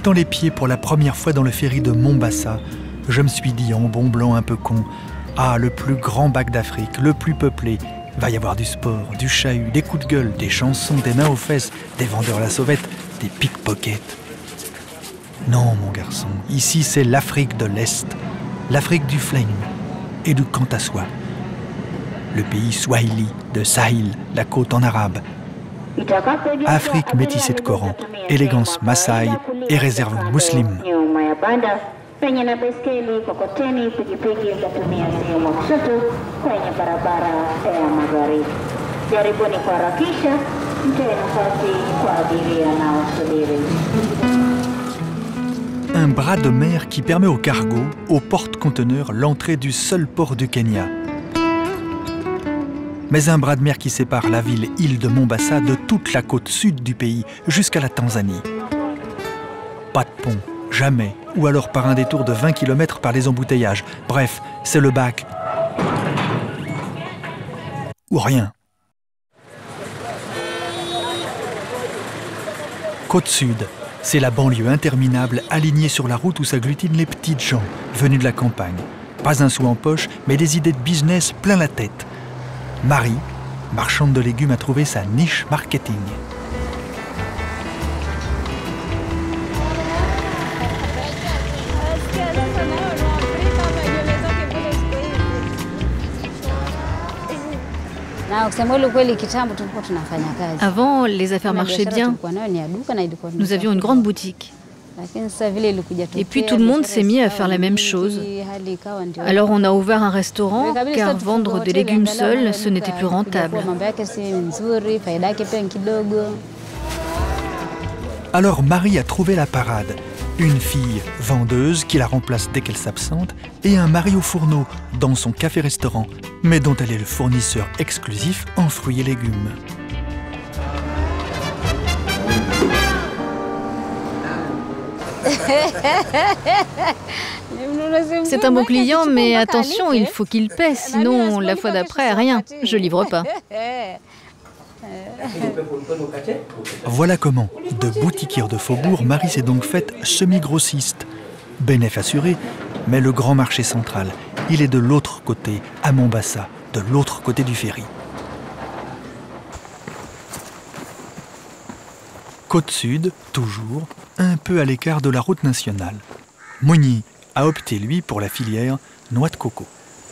mettant les pieds pour la première fois dans le ferry de Mombasa, je me suis dit en bon blanc un peu con, « Ah, le plus grand bac d'Afrique, le plus peuplé, va y avoir du sport, du chahut, des coups de gueule, des chansons, des mains aux fesses, des vendeurs à la sauvette, des pickpockets. » Non, mon garçon, ici c'est l'Afrique de l'Est, l'Afrique du flegme et du quant à soi. Le pays Swahili de Sahil, la côte en arabe. Afrique métissée de Coran, élégance Maasai et réserve musulmane. Un bras de mer qui permet aux cargos, aux porte-conteneurs, l'entrée du seul port du Kenya. Mais un bras de mer qui sépare la ville-île de Mombasa de toute la côte sud du pays jusqu'à la Tanzanie. Pas de pont, jamais, ou alors par un détour de 20 km par les embouteillages. Bref, c'est le bac. Ou rien. Côte sud, c'est la banlieue interminable alignée sur la route où s'agglutinent les petites gens venus de la campagne. Pas un sou en poche, mais des idées de business plein la tête. Marie, marchande de légumes, a trouvé sa niche marketing. Avant, les affaires marchaient bien. Nous avions une grande boutique. Et puis tout le monde s'est mis à faire la même chose. Alors on a ouvert un restaurant, car vendre des légumes seuls, ce n'était plus rentable. Alors Marie a trouvé la parade. Une fille vendeuse qui la remplace dès qu'elle s'absente et un mari au fourneau dans son café-restaurant, mais dont elle est le fournisseur exclusif en fruits et légumes. C'est un bon client, mais attention, il faut qu'il paie, sinon la fois d'après, rien, je livre pas. Voilà comment, de boutiquière de faubourg, Marie s'est donc faite semi-grossiste. Bénéf assuré, mais le grand marché central, il est de l'autre côté, à Mombasa, de l'autre côté du ferry. Côte sud, toujours, un peu à l'écart de la route nationale. Moigny a opté, lui, pour la filière noix de coco.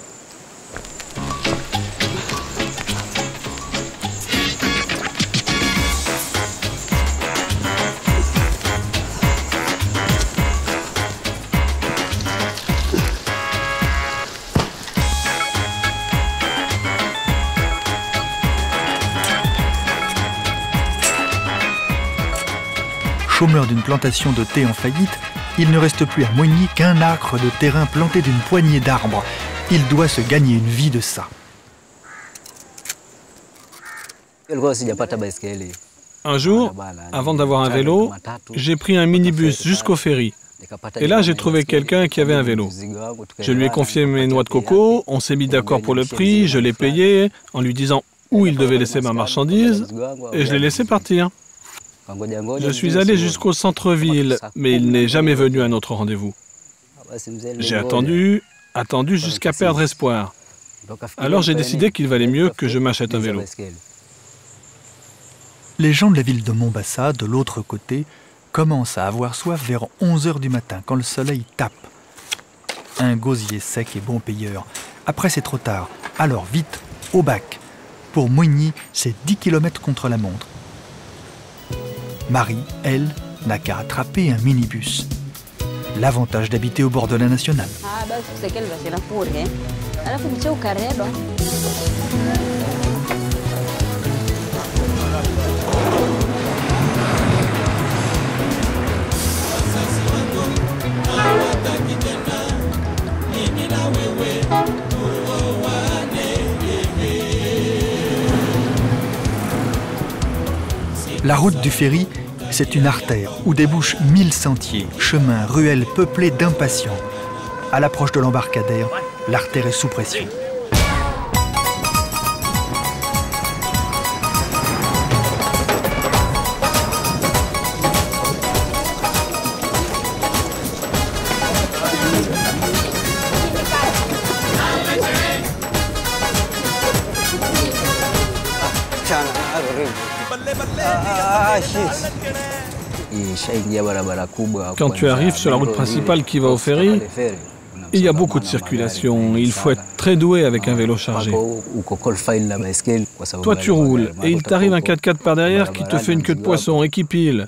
Chômeur d'une plantation de thé en faillite, il ne reste plus à Moigny qu'un acre de terrain planté d'une poignée d'arbres. Il doit se gagner une vie de ça. Un jour, avant d'avoir un vélo, j'ai pris un minibus jusqu'au ferry. Et là, j'ai trouvé quelqu'un qui avait un vélo. Je lui ai confié mes noix de coco, on s'est mis d'accord pour le prix, je l'ai payé en lui disant où il devait laisser ma marchandise et je l'ai laissé partir. Je suis allé jusqu'au centre-ville, mais il n'est jamais venu à notre rendez-vous. J'ai attendu jusqu'à perdre espoir. Alors j'ai décidé qu'il valait mieux que je m'achète un vélo. Les gens de la ville de Mombasa, de l'autre côté, commencent à avoir soif vers 11 h du matin, quand le soleil tape. Un gosier sec et bon payeur. Après, c'est trop tard. Alors vite, au bac. Pour Moigny, c'est 10 km contre la montre. Marie, elle, n'a qu'à attraper un minibus. L'avantage d'habiter au bord de la nationale. La route du ferry, c'est une artère où débouchent 1000 sentiers, chemins, ruelles peuplées d'impatients. À l'approche de l'embarcadère, l'artère est sous pression. Quand tu arrives sur la route principale qui va au ferry, il y a beaucoup de circulation. Il faut être très doué avec un vélo chargé. Toi, tu roules et il t'arrive un 4x4 par derrière qui te fait une queue de poisson et qui pile.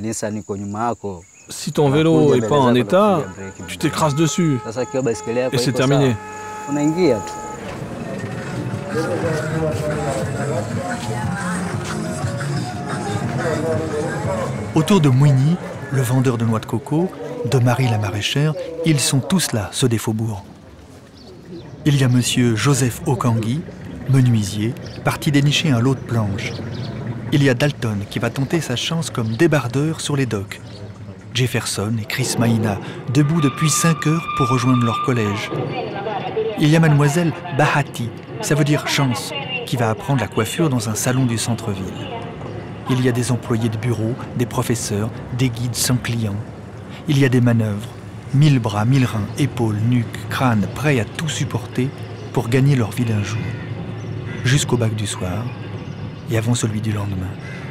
Si ton vélo n'est pas en état, tu t'écrases dessus et c'est terminé. Autour de Mouigny, le vendeur de noix de coco, de Marie la maraîchère, ils sont tous là, ceux des faubourgs. Il y a monsieur Joseph Okangui, menuisier, parti dénicher un lot de planches. Il y a Dalton qui va tenter sa chance comme débardeur sur les docks. Jefferson et Chris Maïna, debout depuis 5 heures pour rejoindre leur collège. Il y a mademoiselle Bahati, ça veut dire chance, qui va apprendre la coiffure dans un salon du centre-ville. Il y a des employés de bureau, des professeurs, des guides sans clients. Il y a des manœuvres, 1000 bras, 1000 reins, épaules, nuques, crânes, prêts à tout supporter pour gagner leur vie d'un jour. Jusqu'au bac du soir et avant celui du lendemain.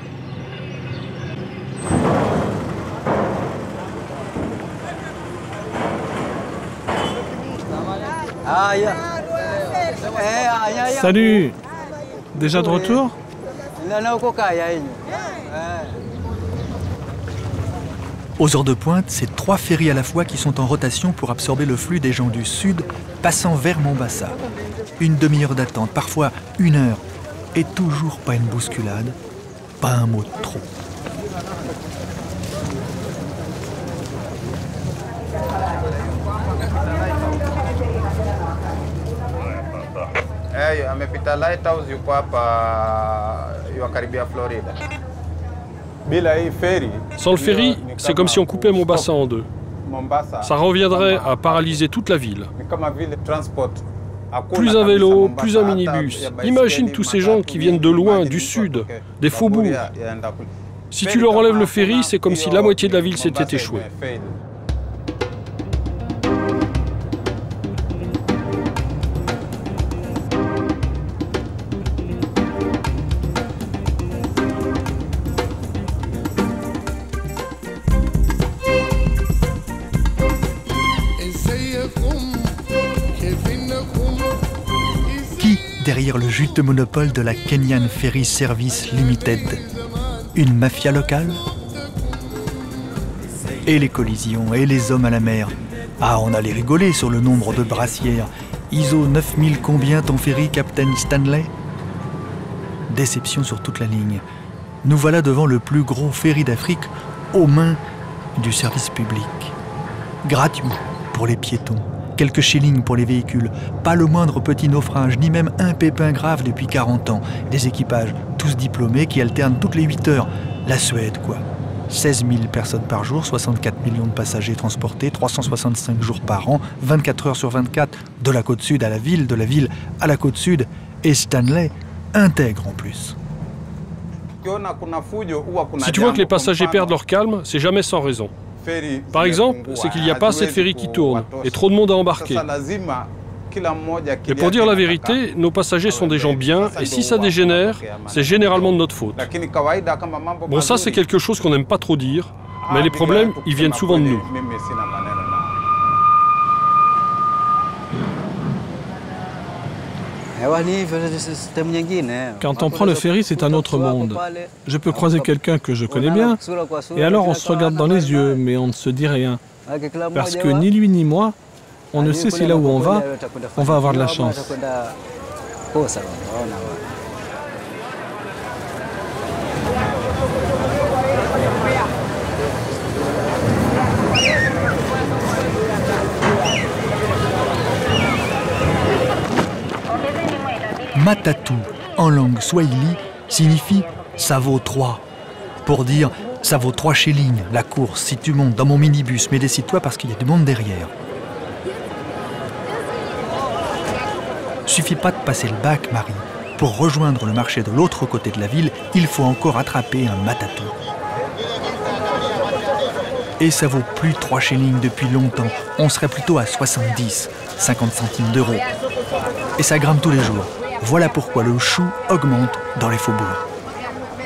Salut! Déjà de retour? Aux heures de pointe, c'est 3 ferries à la fois qui sont en rotation pour absorber le flux des gens du sud passant vers Mombasa. Une demi-heure d'attente, parfois 1 heure, et toujours pas une bousculade, pas un mot de trop. Amepita Lighthouse yuko hapa yukaribia Florida. Sans le ferry, c'est comme si on coupait Mombasa en deux. Ça reviendrait à paralyser toute la ville. Plus un vélo, plus un minibus. Imagine tous ces gens qui viennent de loin, du sud, des faubourgs. Si tu leur enlèves le ferry, c'est comme si la moitié de la ville s'était échouée. Derrière le juteux monopole de la Kenyan Ferry Service Limited. Une mafia locale? Et les collisions, et les hommes à la mer. Ah, on allait rigoler sur le nombre de brassières. ISO 9000 combien ton ferry, Captain Stanley? Déception sur toute la ligne. Nous voilà devant le plus gros ferry d'Afrique aux mains du service public. Gratuit pour les piétons. Quelques shillings pour les véhicules, pas le moindre petit naufrage, ni même un pépin grave depuis 40 ans. Des équipages, tous diplômés, qui alternent toutes les 8 heures. La Suède, quoi. 16 000 personnes par jour, 64 millions de passagers transportés, 365 jours par an, 24 heures sur 24, de la côte sud à la ville, de la ville à la côte sud, et Stanley intègre en plus. Si tu vois que les passagers perdent leur calme, c'est jamais sans raison. Par exemple, c'est qu'il n'y a pas assez de ferries qui tournent et trop de monde à embarquer. Et pour dire la vérité, nos passagers sont des gens bien et si ça dégénère, c'est généralement de notre faute. Bon, ça c'est quelque chose qu'on n'aime pas trop dire, mais les problèmes, ils viennent souvent de nous. Quand on prend le ferry, c'est un autre monde. Je peux croiser quelqu'un que je connais bien, et alors on se regarde dans les yeux, mais on ne se dit rien. Parce que ni lui ni moi, on ne sait si là où on va avoir de la chance. Matatu, en langue swahili, signifie « ça vaut 3 ». Pour dire « ça vaut 3 shillings, la course, si tu montes dans mon minibus, mais décide-toi parce qu'il y a du monde derrière ». Suffit pas de passer le bac, Marie. Pour rejoindre le marché de l'autre côté de la ville, il faut encore attraper un matatu. Et ça vaut plus 3 shillings depuis longtemps. On serait plutôt à 70, 50 centimes d'euros. Et ça grimpe tous les jours. Voilà pourquoi le chou augmente dans les faubourgs.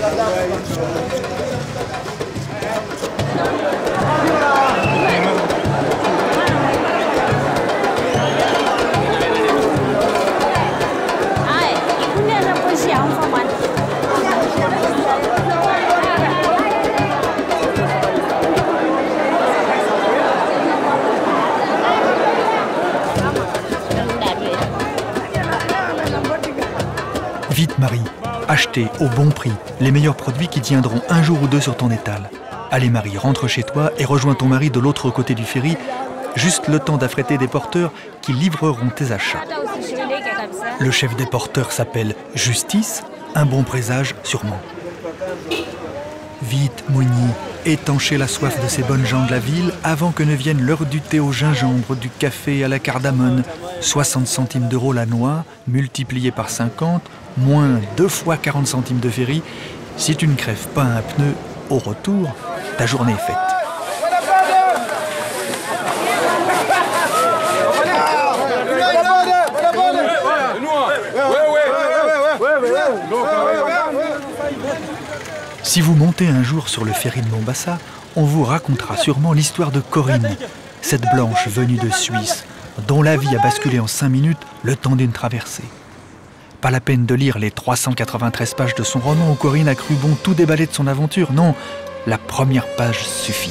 Vite Marie, achetez au bon prix les meilleurs produits qui tiendront un jour ou deux sur ton étal. Allez Marie, rentre chez toi et rejoins ton mari de l'autre côté du ferry, juste le temps d'affréter des porteurs qui livreront tes achats. Le chef des porteurs s'appelle Justice, un bon présage sûrement. Vite Moigny, étanchez la soif de ces bonnes gens de la ville avant que ne vienne l'heure du thé au gingembre, du café à la cardamone. 60 centimes d'euros la noix, multiplié par 50, moins 2 fois 40 centimes de ferry. Si tu ne crèves pas un pneu au retour, ta journée est faite. Si vous montez un jour sur le ferry de Mombasa, on vous racontera sûrement l'histoire de Corinne, cette blanche venue de Suisse, dont la vie a basculé en 5 minutes le temps d'une traversée. Pas la peine de lire les 393 pages de son roman où Corinne a cru bon tout déballer de son aventure. Non, la première page suffit.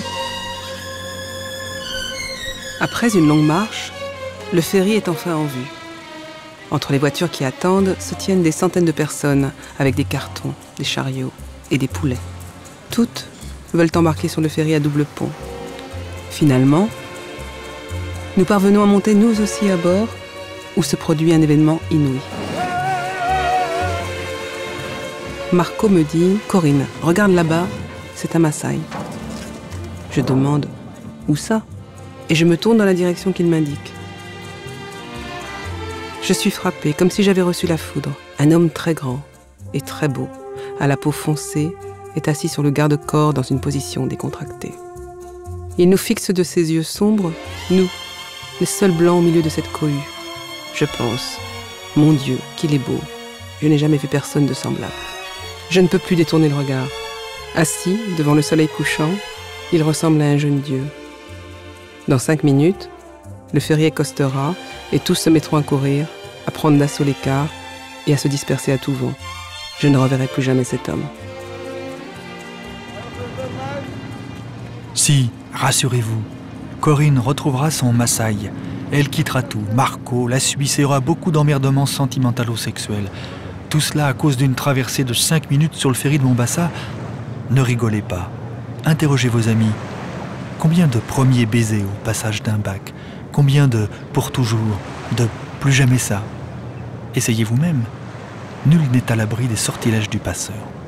Après une longue marche, le ferry est enfin en vue. Entre les voitures qui attendent se tiennent des centaines de personnes avec des cartons, des chariots et des poulets. Toutes veulent embarquer sur le ferry à double pont. Finalement, nous parvenons à monter nous aussi à bord, où se produit un événement inouï. Marco me dit « Corinne, regarde là-bas, c'est un Maasai. » Je demande « Où ça ?» et je me tourne dans la direction qu'il m'indique. Je suis frappée, comme si j'avais reçu la foudre. Un homme très grand et très beau, à la peau foncée, est assis sur le garde-corps dans une position décontractée. Il nous fixe de ses yeux sombres, nous, les seuls blancs au milieu de cette cohue. Je pense, mon Dieu, qu'il est beau. Je n'ai jamais vu personne de semblable. Je ne peux plus détourner le regard. Assis, devant le soleil couchant, il ressemble à un jeune dieu. Dans 5 minutes, le ferry accostera et tous se mettront à courir, à prendre d'assaut l'écart et à se disperser à tout vent. Je ne reverrai plus jamais cet homme. Si, rassurez-vous, Corinne retrouvera son Maasai. Elle quittera tout, Marco, la Suisse et aura beaucoup d'emmerdements sentimentalo-sexuels. Tout cela à cause d'une traversée de 5 minutes sur le ferry de Mombasa. Ne rigolez pas. Interrogez vos amis. Combien de premiers baisers au passage d'un bac? Combien de pour toujours, de plus jamais ça? Essayez vous-même. Nul n'est à l'abri des sortilèges du passeur.